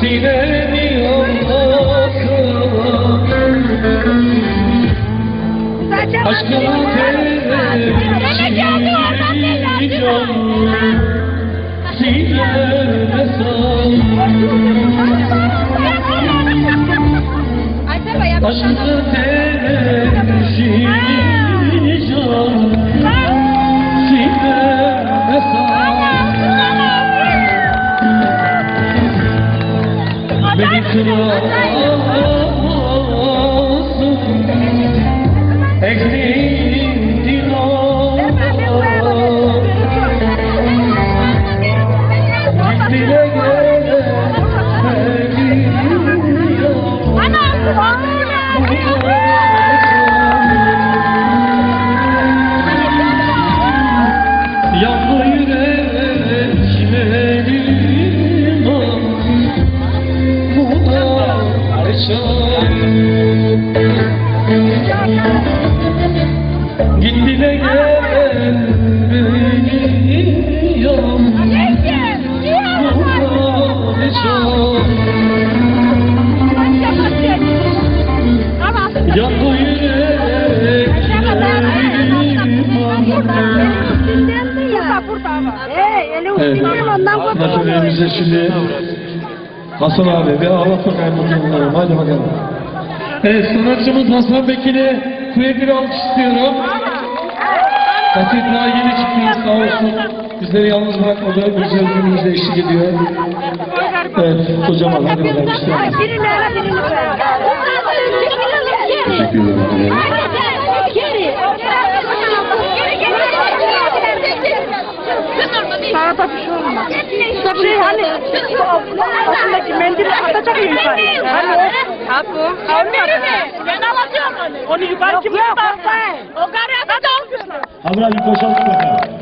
Sinemi Allah'a aşkına tercih can sineme sal aşkına tercih can sineme sal beni kıramazsın ekliğin dinar dile gele yandı yüreklerim gitti de gel benim yanım yandı yüreklerim şimdi Hasan abi bir ağlat bakayım bakalım. Hadi bakalım. Evet, sanatçımız Hasan Bekir'e kuvvetli bir alkış istiyorum. Fatih daha yeni çıktı, sağ olsun. Bizleri yalnız bırakmadı, güzel günümüzde eşlik ediyor. Evet, kocaman hadi bakalım. Teşekkür ederim. Sana da bir şey olmaz. Şey hani, başındaki mendili atacak ya yukarı. Hani o? Apo. Ben alacağım onu. Onu yukarı kim tutar? O karıya da olmuyor. Abla bir boşaltın bakalım.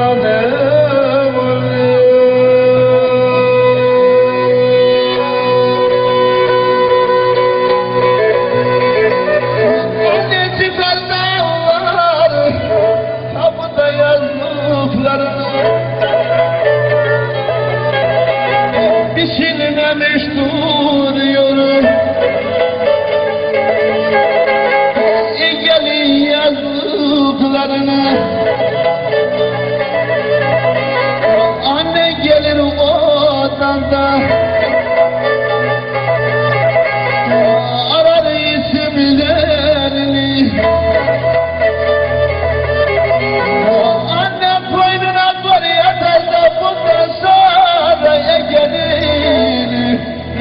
bana ne Biçilmemiş duruyorum Gelin yazdıklarını Anne gelir odanda Arar isimlerini Anne koynuna var yatarsa bundan sonra gelin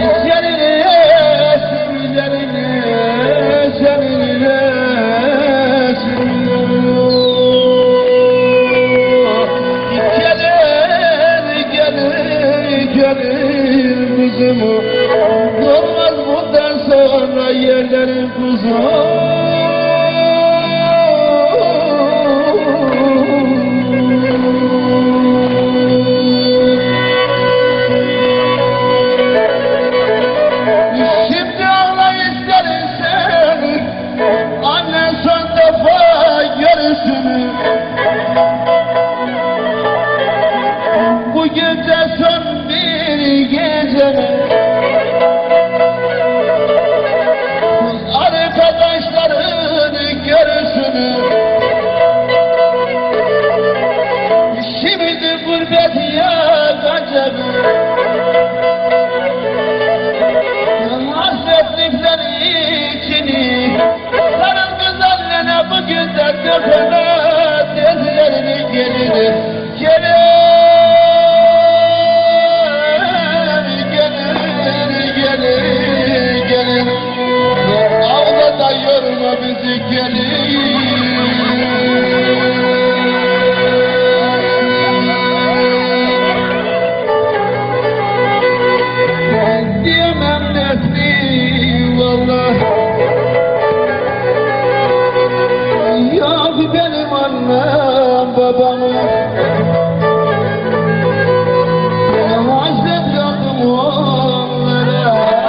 Olmaz bundan sonra yerlerin kuzu Şimdi ağla istersen annen son defa görürsün Bu gece son bir gece Arkadaşlarını görürsün Şimdi gurbet yakacak Hasretlikler içini Sarıl kız annene bugün de dökeme Dizlerini gelir Gelir Ağla da yorma bizi Diyemem nesli vallah Yok benim annem babam Hasret yandım onlara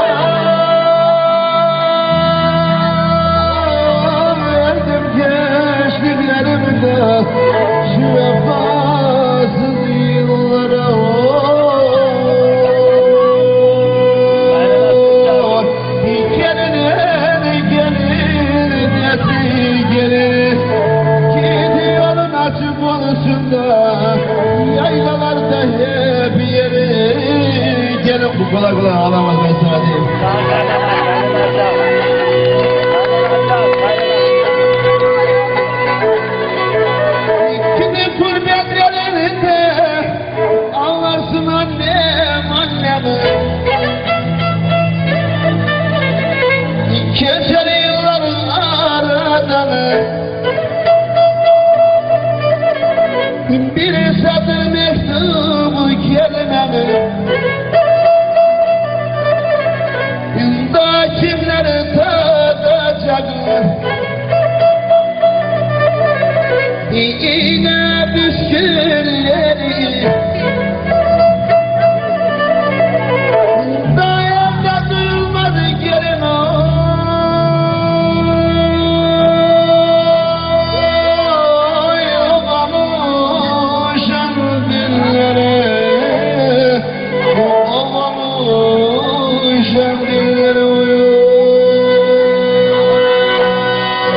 Verdim gençliklerimde Şu vefasız yıllara Gidiyorum açık konusunda Yaylalarda hep yeri Gelin bu kolay kolay ağlamaz ben sana diyeyim Kimi kurbet yerinde Ağlarsın annem annemi Geçer yılların aradan Bir satır mektubu kelimemi Daha kimleri tadacak İğne püskülleri Dayanda duyulmadı gelin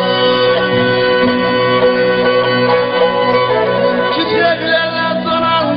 Çiçeklerle dolan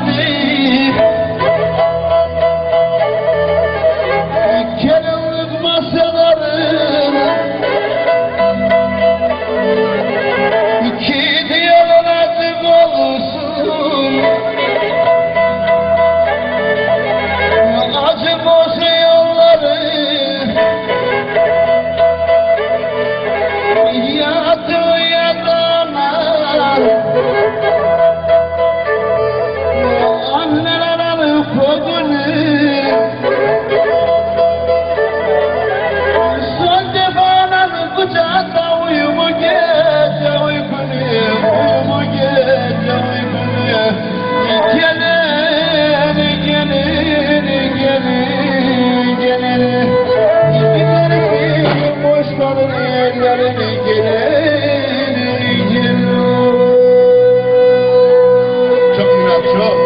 Çok.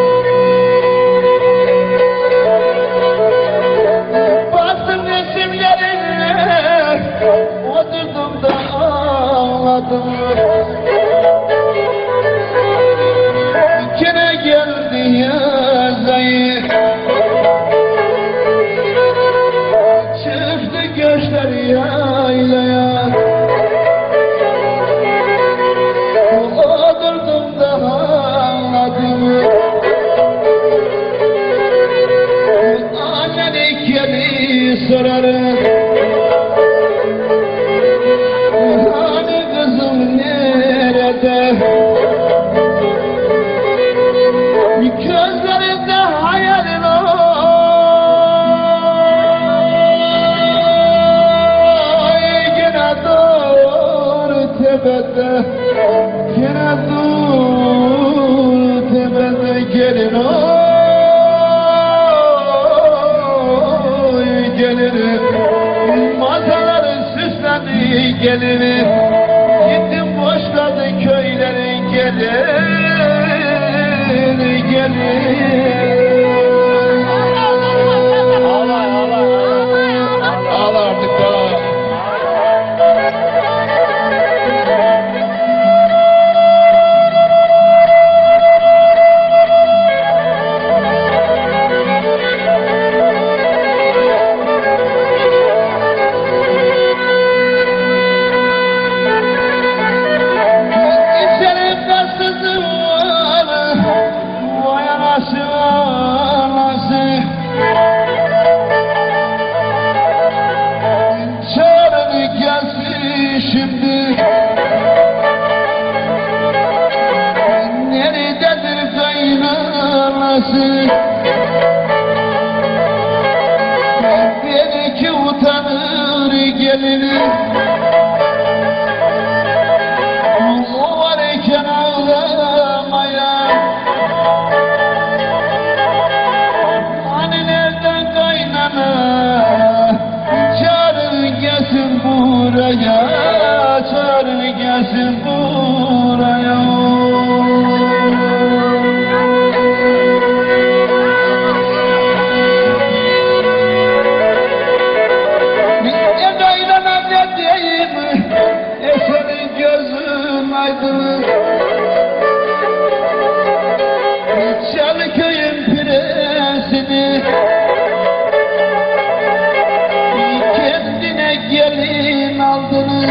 Baktım resimlerine, oturdum da ağladım. Gene geldi yazayı, çıktı göçler yaylaya. Oturdum da ağladım. Annene geri sorarım, hani kızım nerede? Gözlerinde hayalin oy, gene doğru tepede, gene doğru tepede gelin oy, gelin. Masaların süslendi gelin, gittim boşladı köylerin gelin. Ağla artık da. İçerim kansızım var, vay anası anası. Çağırın gelsin şimdi, nerededir kaynanası? Belki utanır gelini, o varken ağlamaya. Hani nereden kaynana, çağırın gelsin buraya, çağırın gelsin buraya. Ne kaynana ne diyeyim, senin gözün aydın. Çalköy'ün prensini, kendine gelin aldın.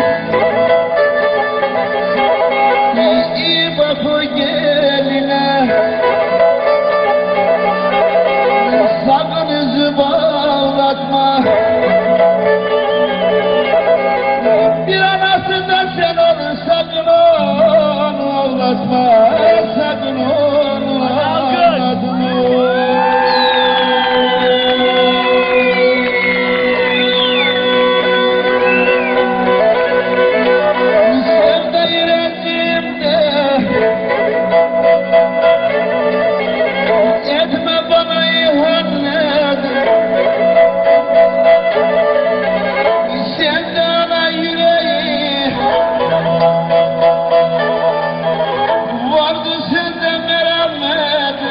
İyi bak o geline, sakın yüzü bağlatma. Bir anasından sen onu sakın onu ağlatma, sakın onu ağlatma. Sevda yüreğimde, etme bana ihanet. Sen de ana yüreği, vardı sende merhamet.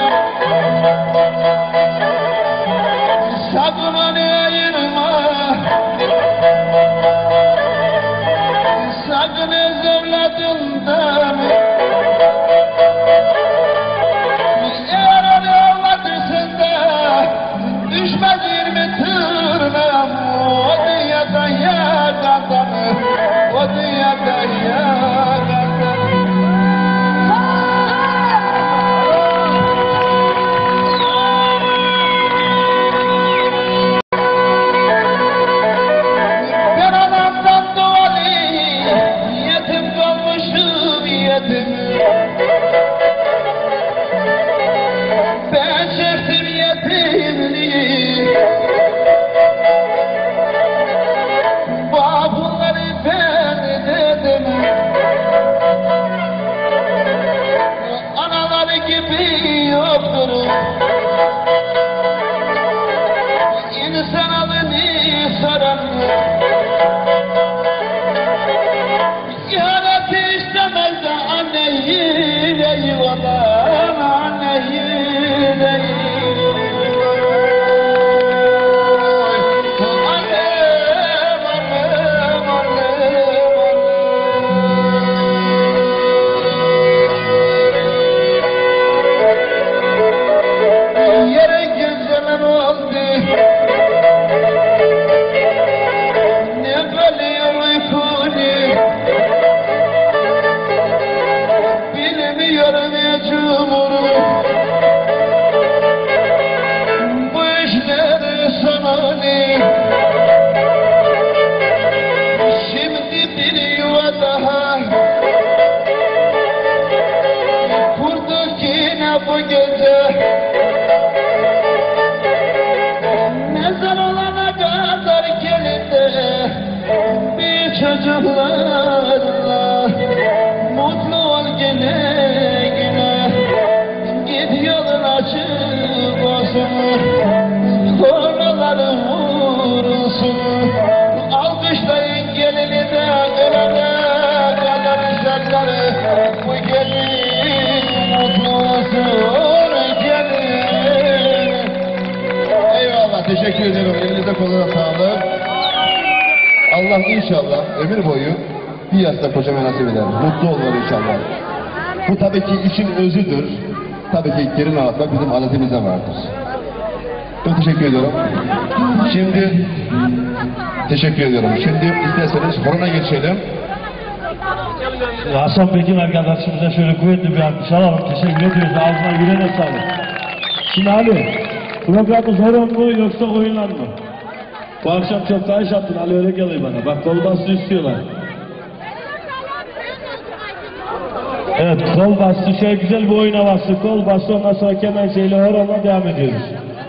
Sakın onu ayırma, sakın öz evladından. Eğer onu avladıysan da düşmez 20 tırnağım. O dünyada yakandan, o dünyada yakandan. Ben anamdan doğalı, yetim kalmışım yetim. Ben çektim yetimliği, bunları ben dedim. Anaları gibi yoktur, İnsan alını soran. İhaneti istemez de anneyi eyvallah, anneyi cumhur. Bu işler sana ne? Şimdi bir yuva daha kurduk yine bu gece. Mezar olana kadar gelin de bir çocuklarla mutlu ol gene gene. Git yolun açık olsun, kornaları vurulsun. Alkışlayın gelini de ölene kadar şartları. Bu gelin mutlu olsun gelin. Eyvallah, teşekkür ederim. Elinize koluna sağlık. Allah inşallah ömür boyu bir yastık kocama nasip eder. Mutlu olurlar inşallah. Bu tabii ki işin özüdür. Tabii ki gelin ağlatmak bizim adetimizde vardır. Çok teşekkür ediyorum. Şimdi teşekkür ediyorum. Şimdi isterseniz horona geçelim. Hasan Pekin arkadaşımıza şöyle kuvvetli bir alkış alalım. Teşekkür ediyoruz. Ağzına yüreğine sağlık. Şimdi Ali, programımız horon mu yoksa oyunlar mı? Bu akşam çok daha iş yaptın. Ali öyle geliyor bana. Bak kol bastı istiyorlar. Evet, kol bastı. Şöyle güzel bir oyuna bastı. Kol bastı. Ondan sonra kemençeyle horonla devam ediyoruz.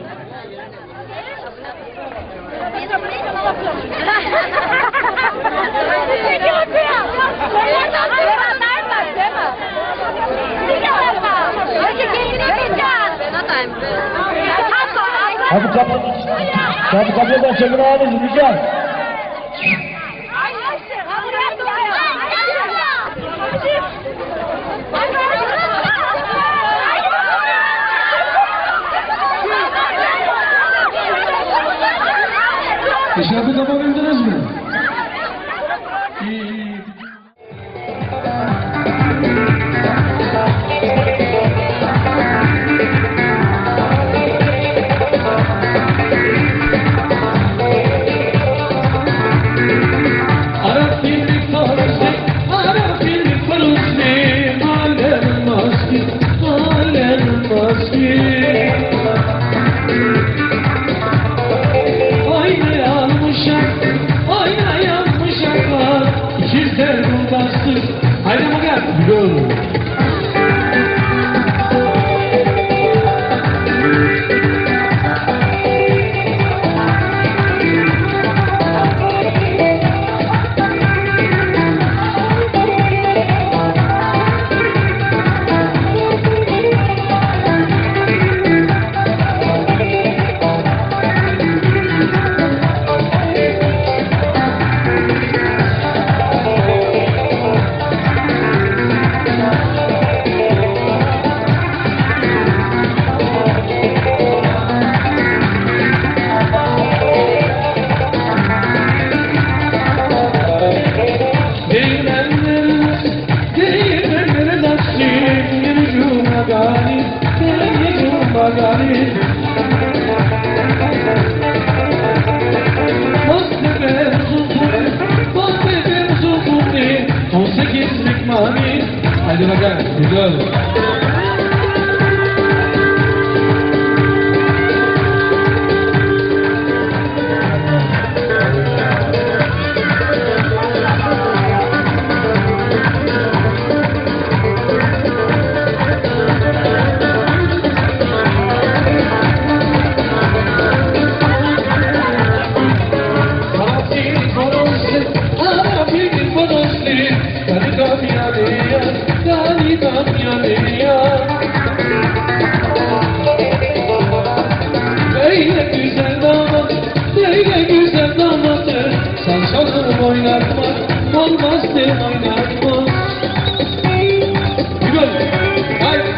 Hadi kapıdan çekin ağabeyim, rica. Dışarıda kapabildiniz mi? İyi. Haydi bakalım. Biliyorum. Haydi bakalım, güzel. Olmaz de oynatma. Güzel. Haydi.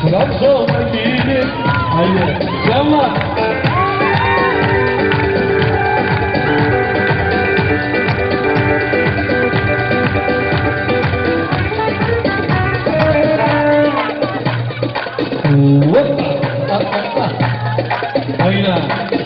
Trabzon'a gidip. Haydi. Canlar. Oyna.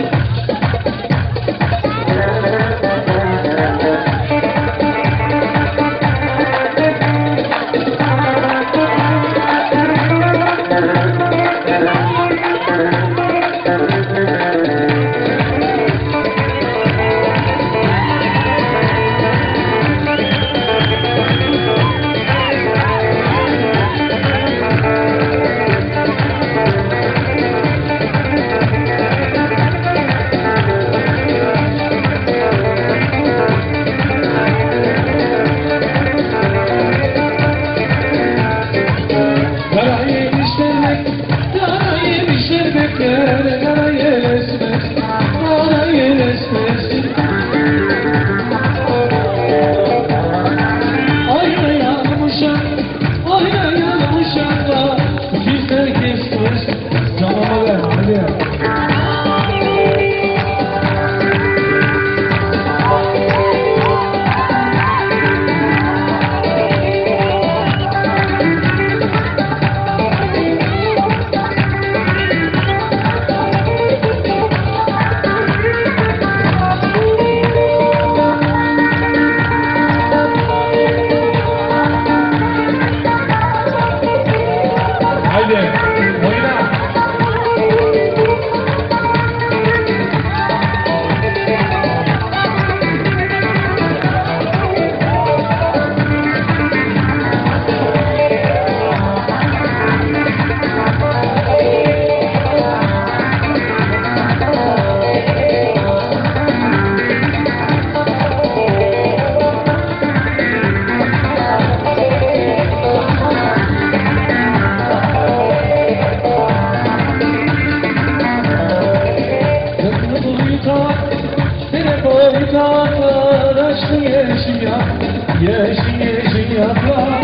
Yeşil yaprak.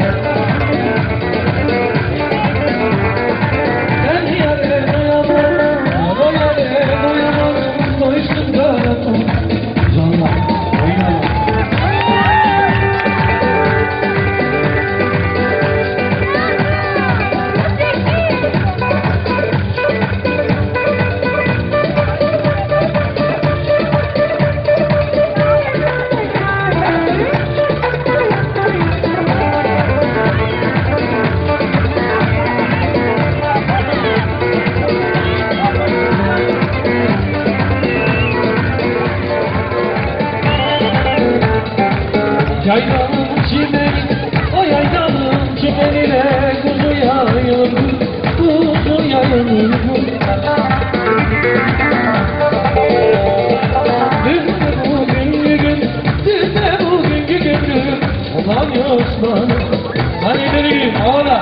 Ben yere doyamam, o yere doyamam, doysun karatum. Canlar, oynayalım. Yaylanın çimeni, o yaylanın çimenine kuzu yayılır, kuzu yayılır. Dün de bugünkü gün, dün de bugünkü gün, olan yosman, hani benim ağla.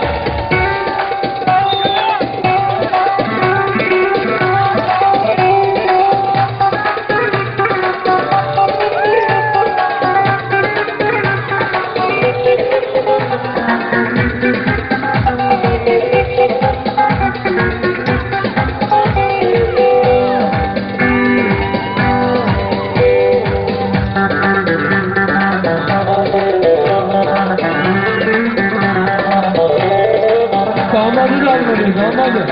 Damadı da almadı, damadı.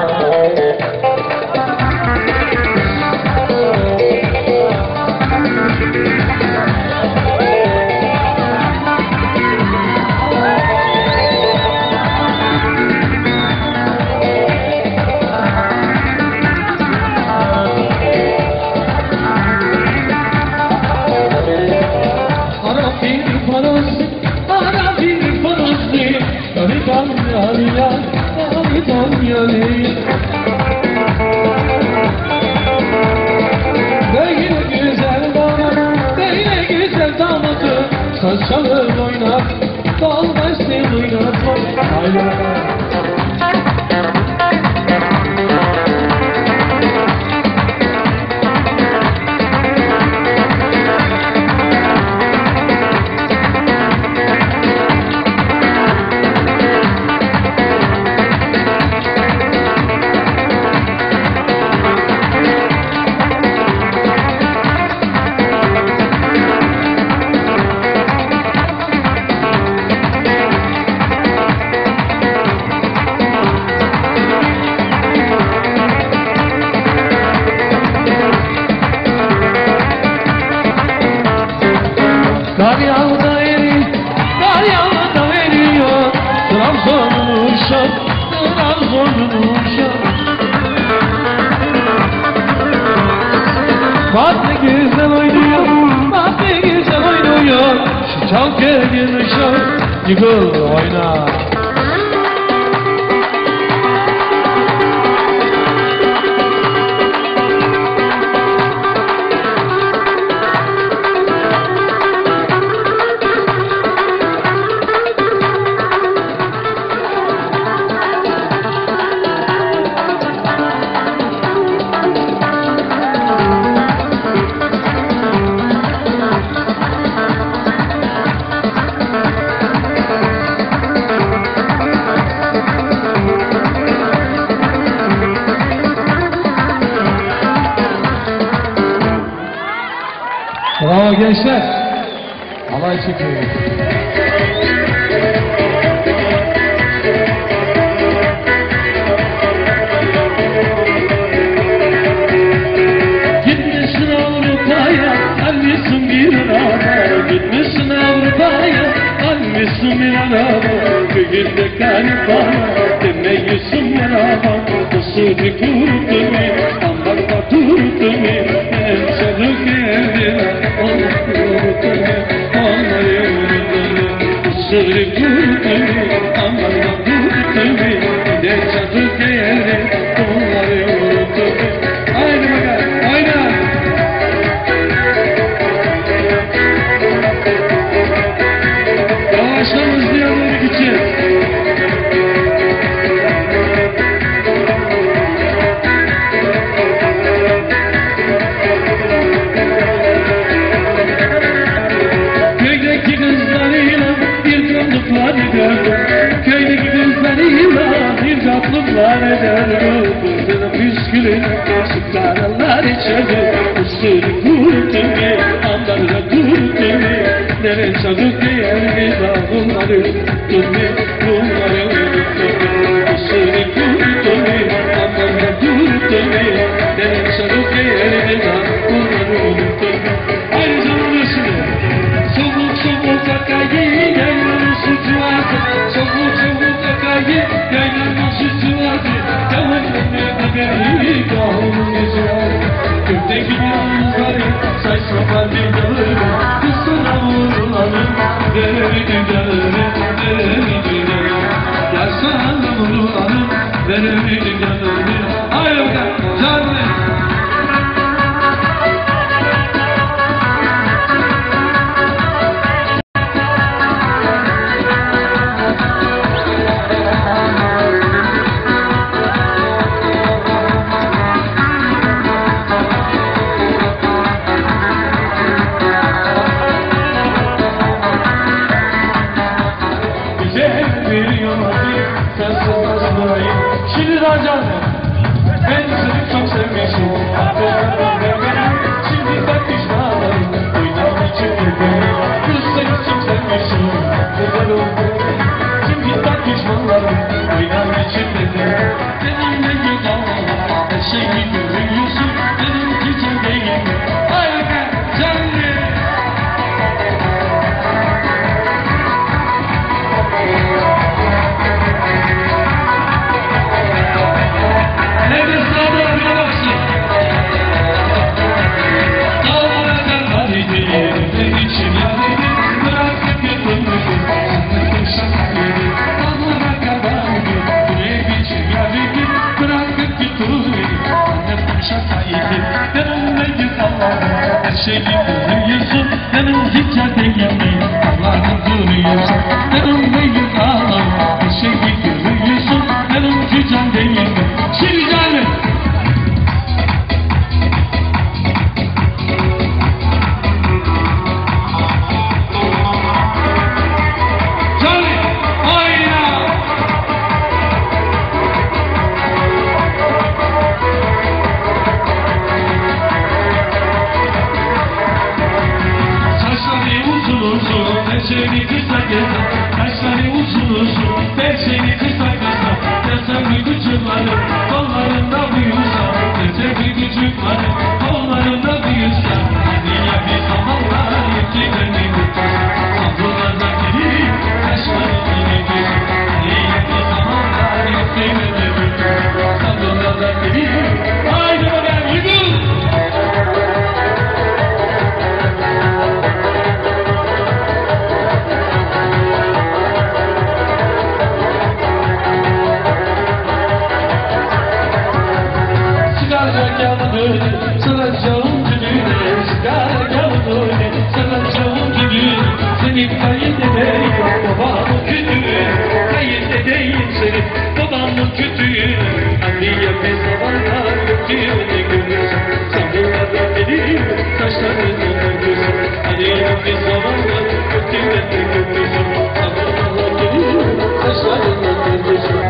Böyle güzel damat, böyle güzel damatı saz çalır oynar, bal başlı oynatma. Haydi bakalım. Kar yağdı da eriyor, kar yağdı da eriyor. Trabzon'un uşak, Trabzon'un uşak. Bak ne güzel oynuyor, bak ne güzel oynuyor. Şu çok gergin uşak, yıkıl oyna. Bravo gençler. Halay çekiyoruz. Gitmişsin Avrupa'ya, almışsın bir araba. Gitmişsin Avrupa'ya, almışsın bir araba. Köyünde kanıpana, demeyisin merhaba. Usulü kurdu mi, ambarda durdu mi? En çabuk geldiler, onu kurdu mi? Onları yürüdü mi? Usulü kurdu mi, ambarda durdu mi? En çabuk geldiler, onları yürüdü mi? Haydi bakalım, oyna! Yavaştan hızlıya doğru gideceğiz. Köydeki kızlarıyla bir kanlıklar ederdim. Köydeki kızlarıyla bir kanlıklar ederdim. Kızına püskülüne sigaralar içerdi. Usulü kurdu mi, ambarda durdu mi? Neren çabuk değerli bunları unuttu mi? Bunları unuttu mi? Usulü kurdu mi, ambarda durdu mi? Neren çabuk değerli bunları unuttu mi? Aynı zamanda şimdi soğuk soğuk akayı yaylanın sütü vardı. Soğuk soğuk akayı yaylanın sütü vardı. Yavrum haberi kahvonun yüzü vardı. Köfteki yalnızları say sokar bir dağılır. Kızına vurulanın veremedi dağılır. Veremedi dağılır. Yaşlarla vurulanın veremedi dağılır. Hayır bakalım canlı. Şimdi daha canlı. Ben seni çok sevmişim. Şimdi bak pişmanım. Oynar içimde beni. Kız seni çok sevmişim. Güzel oldu. Şimdi bak pişmanlarım. Oynar içimde beni. Seninle güzel. Her şeyi görüyorsun. Benim gücüm değil. Harika canlı. Her şeyi görüyorsun, benim hikâyetim yanıyor. Allah'ım duruyorsun, benim neyim ağlam. Her şeyi görüyorsun, benim hikâyetim yanıyor. Şimdi canım. Saçları uzun uzun, her şeyi kısa gezer. Saçları uzun İstanbul'da geliyor. Haydi bakalım yıkıl. Çıkaracak yavru saracağım gününe. Çıkaracak yavru saracağım gününe. Senin kayındedeyin babamın kütüğü. Kayındedeyin senin babamın kütüğü. Anneye bir zamanlar götüğünü görürsün. Sabırlardan gelir taşlarını görürsün. Anneye bir zamanlar götüğünü görürsün. Sabırlardan gelir taşlarını görürsün.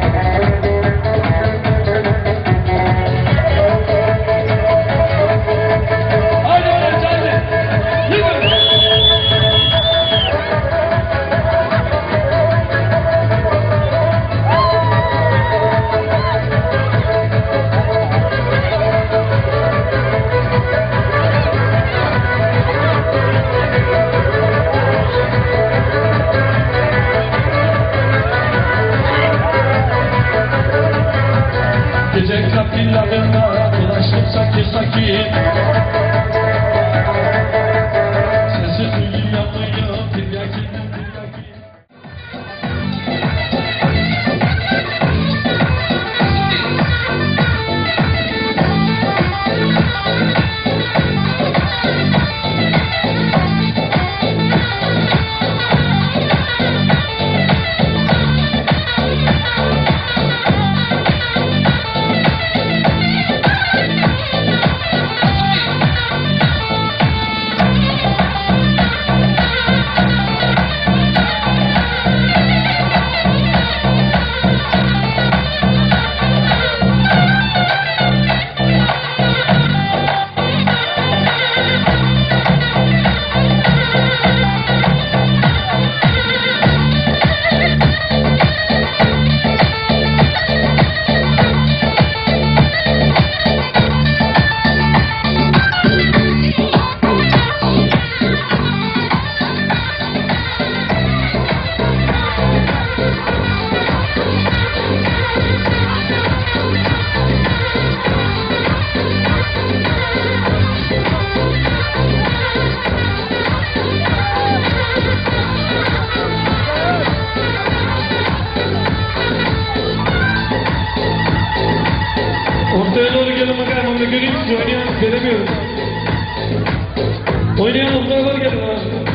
Gece kapılarında dolaştım sakir sakir. Sesi duyuyor bir yakin. Ortaya doğru gelin bakalım, onu göreyim sizi oynayan göremiyorum. Oynayan ortaya doğru gelin abi.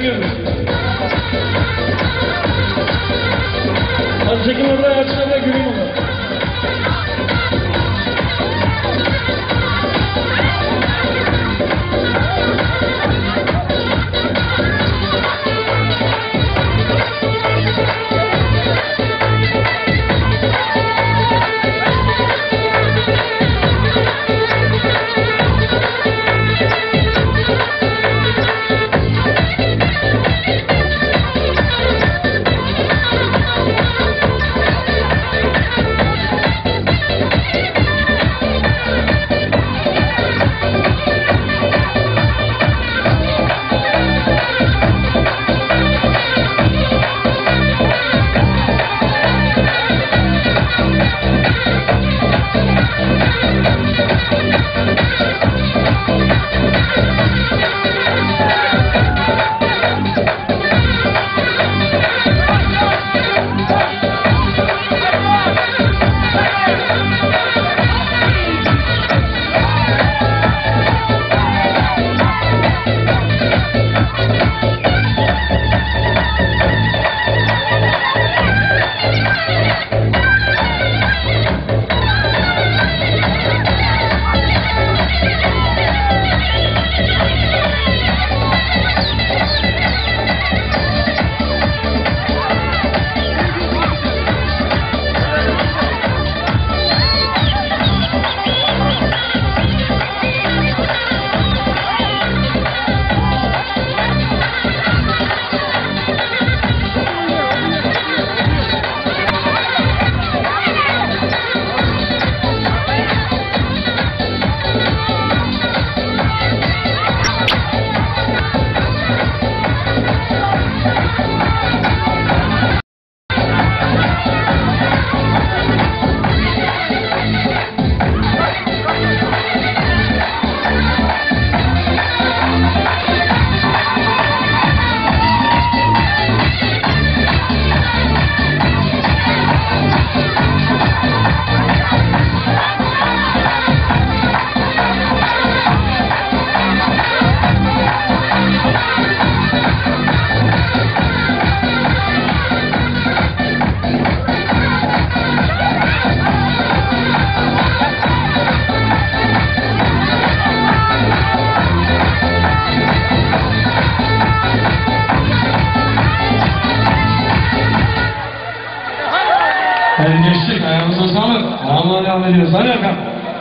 bekliyoruz. Hadi çekin orada açına da göreyim onu. Hadi geçtik, ayağımıza sağlık. Allah'a devam ediyoruz. Hadi bakalım.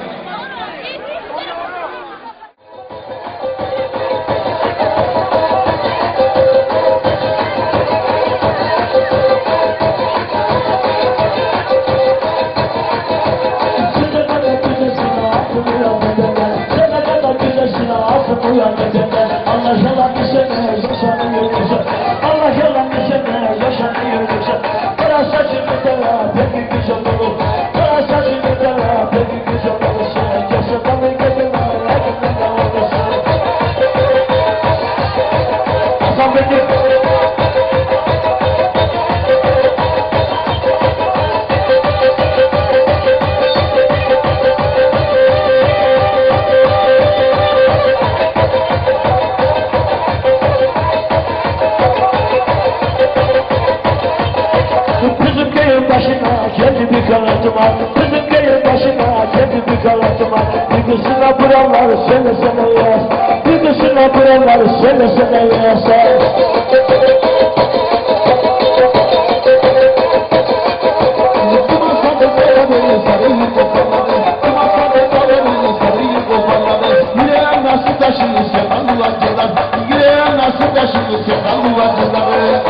Kızım gelir başına kendi bir kalatıma. Duygusuna buranları söylesene yaz. Duygusuna buranları söylesene yaz. Duman sandı böyle beni sarıyı koparladı. Duman sandı böyle beni sarıyı koparladı. Yüreğe nasıl taşını sevdalı acılar. Yüreğe nasıl taşını sevdalı acılar.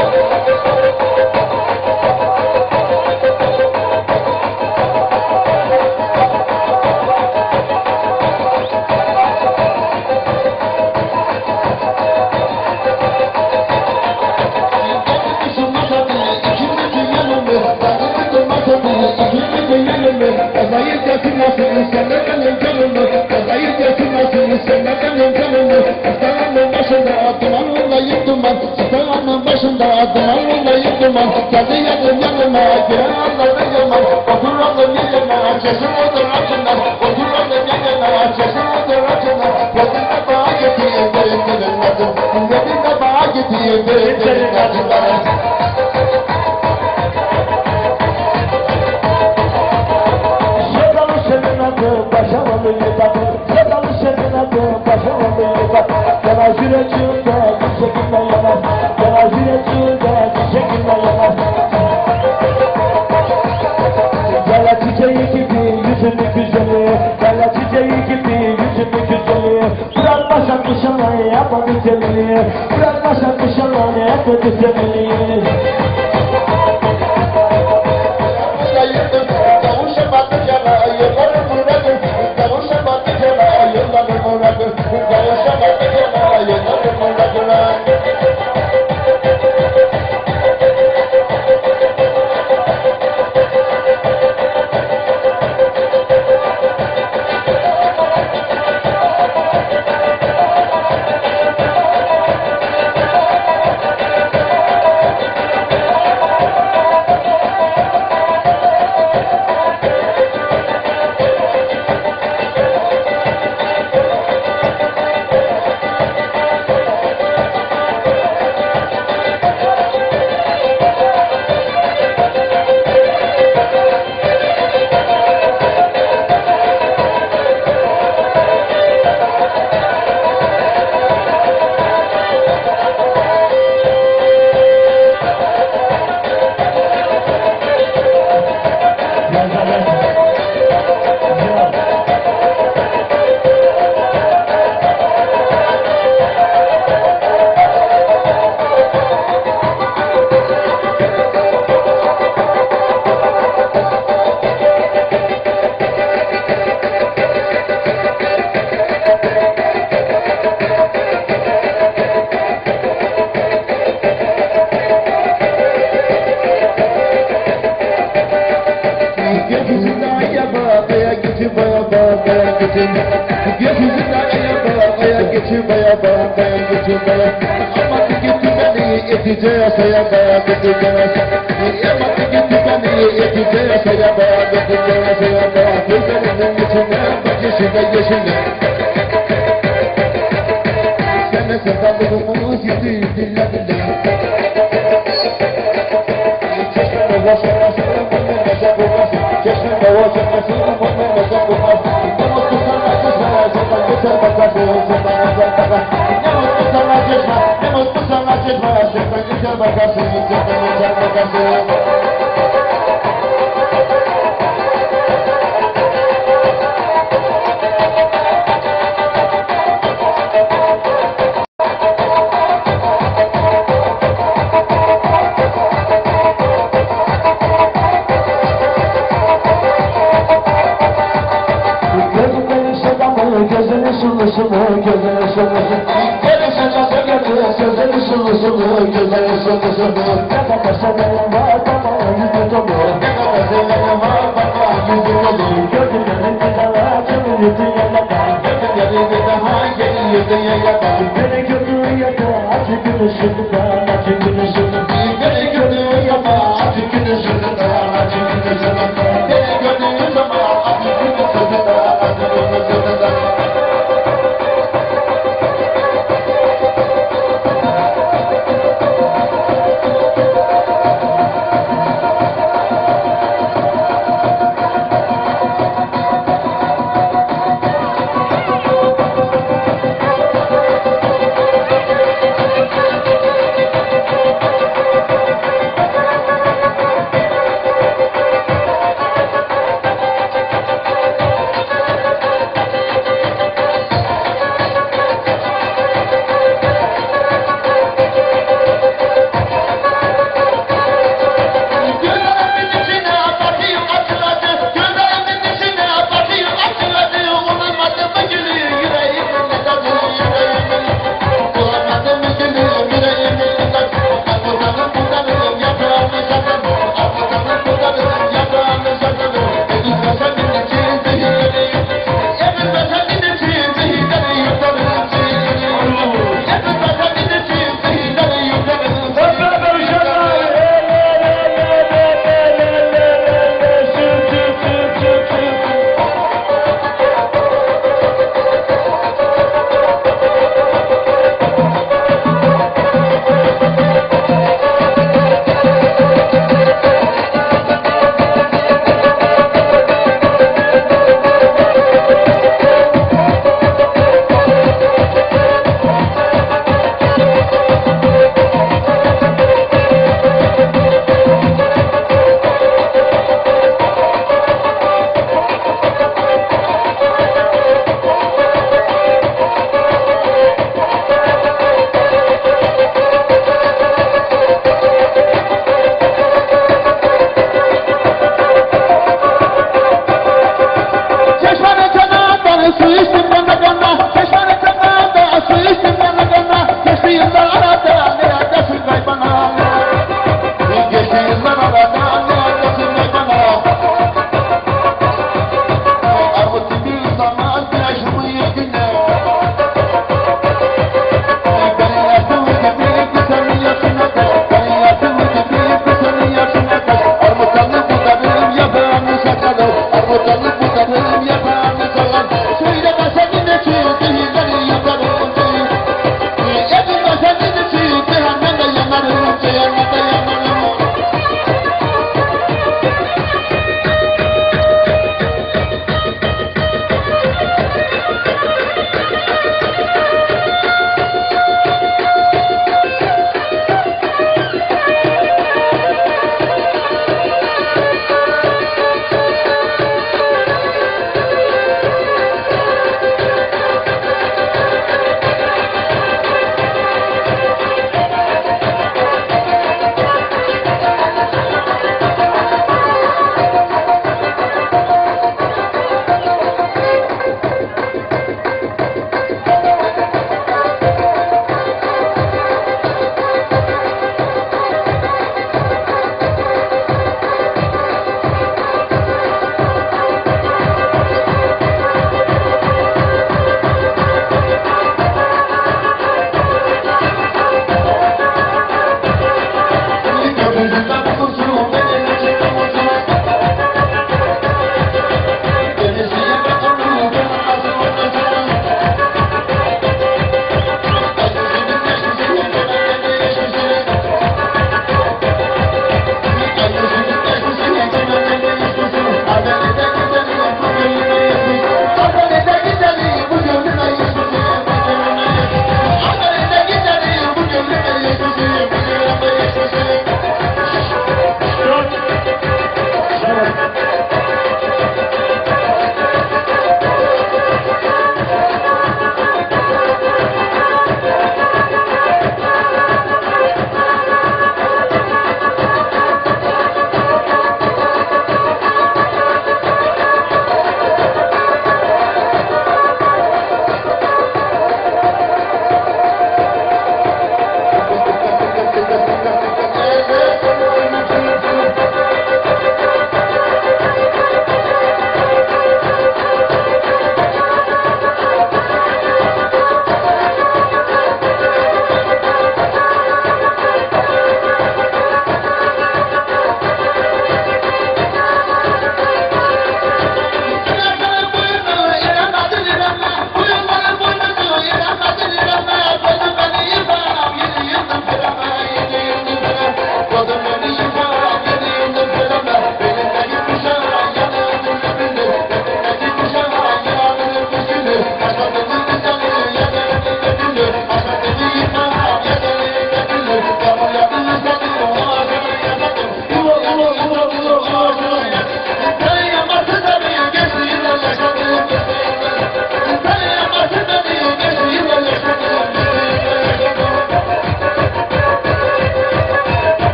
Kazayı götürmesin senlerden canımı. Kazayı götürmesin senlerden canımı. Satanın başında dumanla yıktım ben. Satanın başında dumanla yıktım ben. Geldi yedim yanıma giren anlarım yaman. Oturalım yanıma kesin odur açından. Oturalım yanıma kesin odur açından. Gözünde bağa getireyim derim dedim. Gözünde bağa getireyim. yüzünün acıları. Sevdalı senin adı başamalı yıkadı. Sevdalı senin adı başamalı yıkadı. Yana yüreğimde bir şekilde yanar. Yana yüreğimde bir şekilde yanar. Yala çiçeği gibi yüzünü güzeli. Yala çiçeği gibi yüzünü güzeli. Bırakmasan nişanları yapma bitemini. Bırakmasan nişanları yapma bitemini.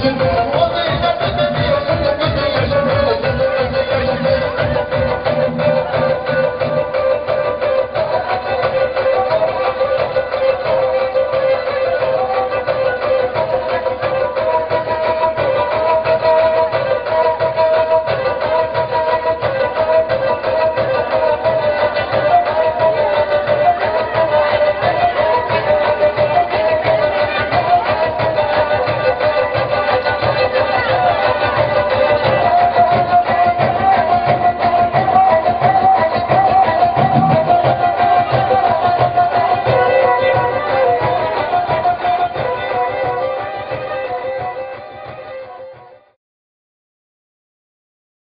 O da ileride diyorsun